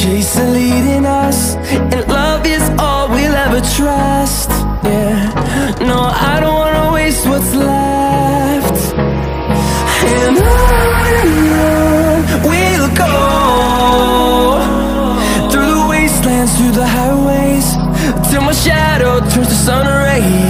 Chasing, leading us, and love is all we'll ever trust. Yeah, no, I don't wanna waste what's left. And on we'll go, through the wastelands, through the highways, till my shadow turns to sun rays.